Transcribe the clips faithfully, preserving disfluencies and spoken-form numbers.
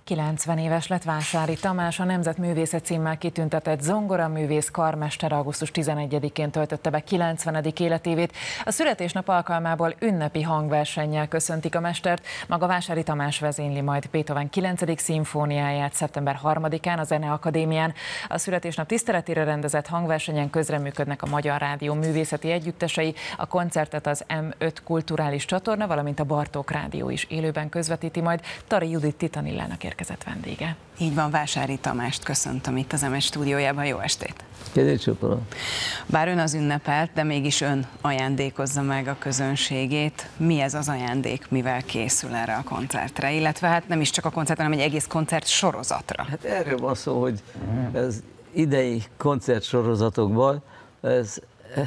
kilencven éves lett Vásári Tamás, a Nemzetművésze címmel kitüntetett zongoraművész karmester augusztus tizenegyedikén töltötte be kilencvenedik életévét. A születésnap alkalmából ünnepi hangversennyel köszöntik a mestert. Maga Vásári Tamás vezényli majd Beethoven kilencedik szimfóniáját szeptember harmadikán a Zeneakadémián. A születésnap tiszteletére rendezett hangversenyen közreműködnek a Magyar Rádió művészeti együttesei, a koncertet az em öt kulturális csatorna, valamint a Bartók Rádió is élőben közvetíti majd. Tari Judit Titanillának érkezett vendége. Így van, Vásári Tamást köszöntöm itt az em egy stúdiójában. Jó estét! Kedvécsopolom. Bár ön az ünnepelt, de mégis ön ajándékozza meg a közönségét. Mi ez az ajándék, mivel készül erre a koncertre? Illetve hát nem is csak a koncert, hanem egy egész koncert sorozatra. Hát erről van szó, hogy az idei koncertsorozatokban ez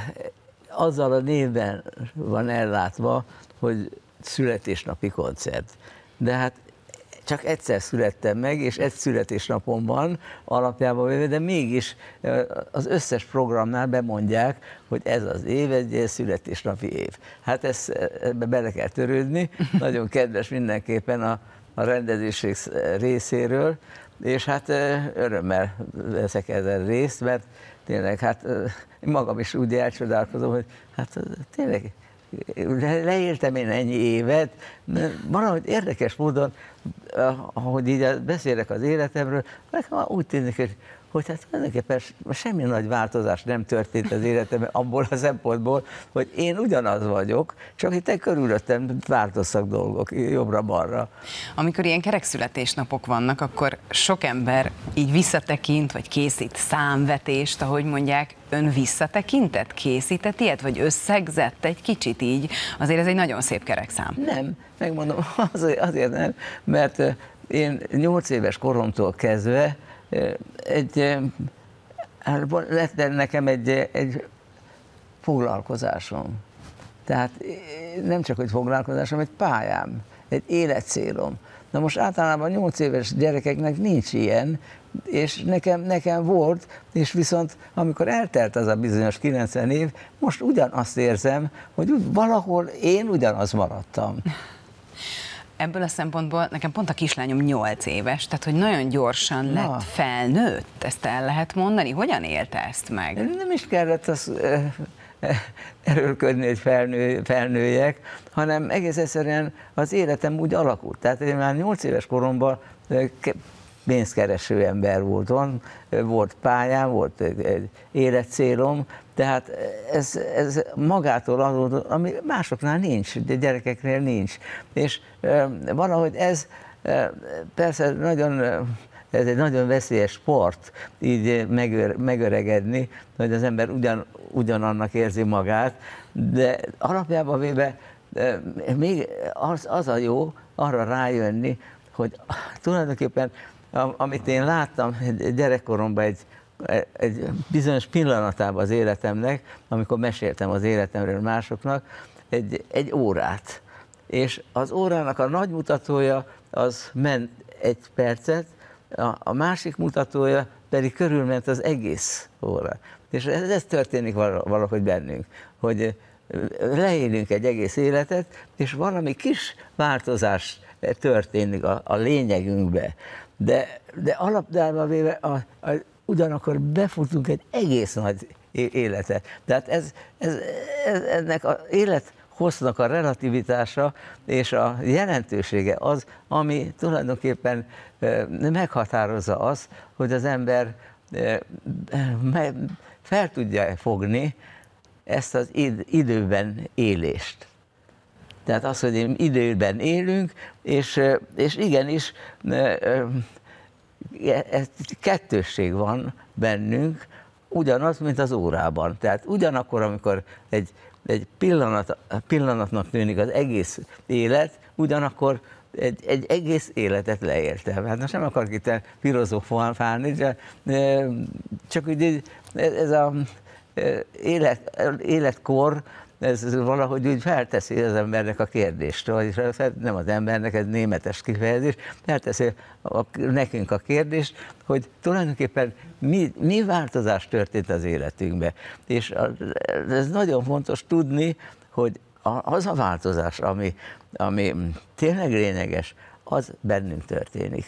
azzal a névben van ellátva, hogy születésnapi koncert. De hát csak egyszer születtem meg, és egy születésnapom van alapjában véve, de mégis az összes programnál bemondják, hogy ez az év egy születésnapi év. Hát ezt, ebbe bele kell törődni, nagyon kedves mindenképpen a, a rendezőség részéről, és hát örömmel veszek ezen részt, mert tényleg hát én magam is úgy elcsodálkozom, hogy hát tényleg leéltem én ennyi évet, valahogy érdekes módon, ahogy így beszélek az életemről, nekem úgy tűnik, hogy, hogy hát tulajdonképpen semmi nagy változás nem történt az életemben abból a szempontból, hogy én ugyanaz vagyok, csak itt körülöttem változtak dolgok jobbra-balra. Amikor ilyen kerekszületésnapok vannak, akkor sok ember így visszatekint, vagy készít számvetést, ahogy mondják. Ön visszatekintett, készített ilyet, vagy összegzett egy kicsit így? Azért ez egy nagyon szép kerekszám. Nem, megmondom, azért, azért nem, mert én nyolc éves koromtól kezdve egy, lett nekem egy, egy foglalkozásom. Tehát nem csak egy foglalkozásom, egy pályám, egy életcélom. Na most általában nyolc éves gyerekeknek nincs ilyen, és nekem, nekem volt, és viszont amikor eltelt az a bizonyos kilencven év, most ugyanazt érzem, hogy valahol én ugyanaz maradtam. Ebből a szempontból nekem pont a kislányom nyolc éves, tehát hogy nagyon gyorsan lett Na. felnőtt, ezt el lehet mondani? Hogyan élte ezt meg? Nem is kellett az erőlködni, hogy felnő, felnőjek, hanem egész egyszerűen az életem úgy alakult. Tehát én már nyolc éves koromban pénzkereső ember voltam, volt pályám, volt egy életcélom, tehát ez, ez magától adódott, ami másoknál nincs, de gyerekeknél nincs. És valahogy ez persze nagyon, ez egy nagyon veszélyes sport, így megöregedni, hogy az ember ugyan, ugyanannak érzi magát, de alapjában véve még az, az a jó arra rájönni, hogy tulajdonképpen amit én láttam gyerekkoromban egy, egy bizonyos pillanatában az életemnek, amikor meséltem az életemről másoknak, egy, egy órát. És az órának a nagy mutatója az ment egy percet, a, a másik mutatója pedig körülment az egész óra. És ez, ez történik valahogy bennünk, hogy leélünk egy egész életet, és valami kis változás történik a, a lényegünkbe. De, de alapjában véve a, a, ugyanakkor befutunk egy egész nagy életet. Tehát ez, ez, ez, ennek az élethossznak a relativitása és a jelentősége az, ami tulajdonképpen meghatározza azt, hogy az ember fel tudja fogni ezt az időben élést. Tehát az, hogy időben élünk, és, és igenis kettősség van bennünk, ugyanaz, mint az órában. Tehát ugyanakkor, amikor egy, egy pillanat, pillanatnak tűnik az egész élet, ugyanakkor egy, egy egész életet leéltem. Hát most nem akarok itt filozofálni, de csak úgy ez az élet, életkor, ez valahogy úgy felteszi az embernek a kérdést, vagyis nem az embernek, ez németes kifejezés, felteszi a, nekünk a kérdést, hogy tulajdonképpen mi, mi változás történt az életünkben. És ez nagyon fontos tudni, hogy az a változás, ami, ami tényleg lényeges, az bennünk történik.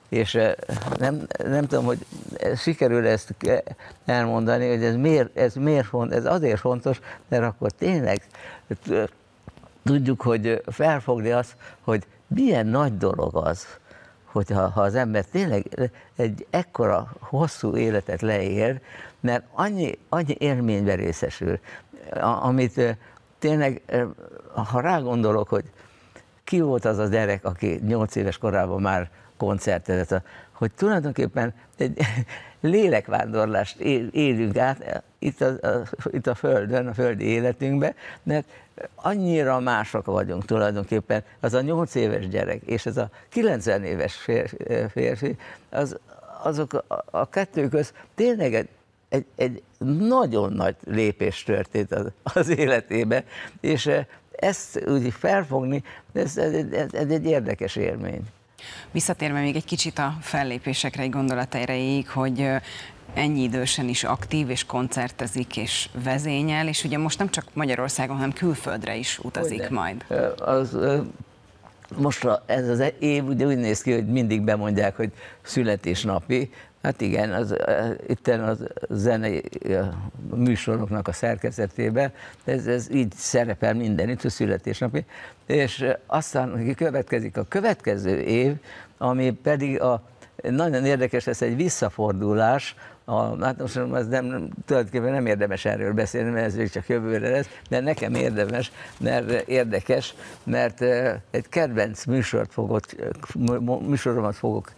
És nem, nem tudom, hogy sikerül ezt elmondani, hogy ez miért, ez miért fontos, ez azért fontos, mert akkor tényleg tudjuk, hogy felfogni azt, hogy milyen nagy dolog az, hogyha ha az ember tényleg egy ekkora hosszú életet leél, mert annyi, annyi élményben részesül, amit tényleg, ha rágondolok, hogy ki volt az a gyerek, aki nyolc éves korában már koncertezett, hogy tulajdonképpen egy lélekvándorlást élünk át itt a, a, itt a Földön, a földi életünkben, mert annyira mások vagyunk tulajdonképpen. Az a nyolc éves gyerek és ez a kilencven éves férfi, az, azok a, a kettő köz tényleg egy, egy, egy nagyon nagy lépés történt az, az életébe, és ezt úgy felfogni, ez, ez, ez, ez egy érdekes élmény. Visszatérve még egy kicsit a fellépésekre, egy gondolat erejéig, hogy ennyi idősen is aktív, és koncertezik, és vezényel, és ugye most nem csak Magyarországon, hanem külföldre is utazik Hogyne. majd. Az, most ez az év ugye úgy néz ki, hogy mindig bemondják, hogy születésnapi. Hát igen, az, itten a zenei műsoroknak a szerkezetében ez, ez így szerepel mindenütt, a születésnapi. És aztán következik a következő év, ami pedig a, nagyon érdekes lesz, egy visszafordulás. A, hát most ez nem, tulajdonképpen nem érdemes erről beszélni, mert ez csak jövőre lesz, de nekem érdemes, mert érdekes, mert egy kedvenc műsort fogok, műsoromat fogok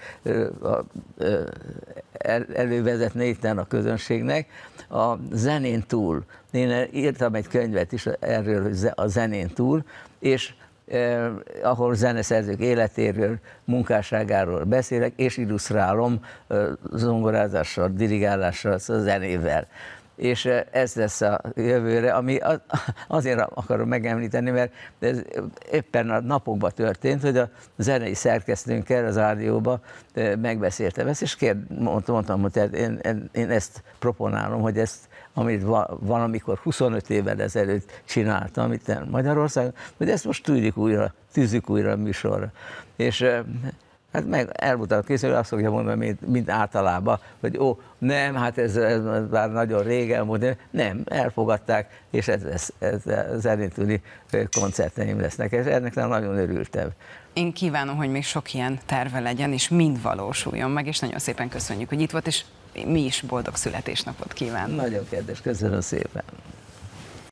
elővezetni itten a közönségnek, a zenén túl. Én írtam egy könyvet is erről, hogy a zenén túl, és Eh, ahol zeneszerzők életéről, munkásságáról beszélek, és illusztrálom eh, zongorázással, dirigálással, a zenével. És eh, ez lesz a jövőre, ami az, azért akarom megemlíteni, mert ez éppen a napokban történt, hogy a zenei szerkesztőnkkel az rádióban eh, megbeszéltem ezt, és kérd, mondtam, hogy én, én ezt proponálom, hogy ezt amit valamikor huszonöt évvel ezelőtt csináltam itt Magyarországon, hogy ezt most tűzik újra, tűzzük újra a műsorra. És hát meg elmutatom készül, azt fogja mondani, mint, mint általában, hogy ó, nem, hát ez, ez már nagyon régen volt, nem, elfogadták, és ez, ez, ez, ez zenén koncerteim lesznek, és ennek nagyon örültem. Én kívánom, hogy még sok ilyen terve legyen, és mind valósuljon meg, és nagyon szépen köszönjük, hogy itt volt, és mi is boldog születésnapot kívánunk. Nagyon kedves, köszönöm szépen.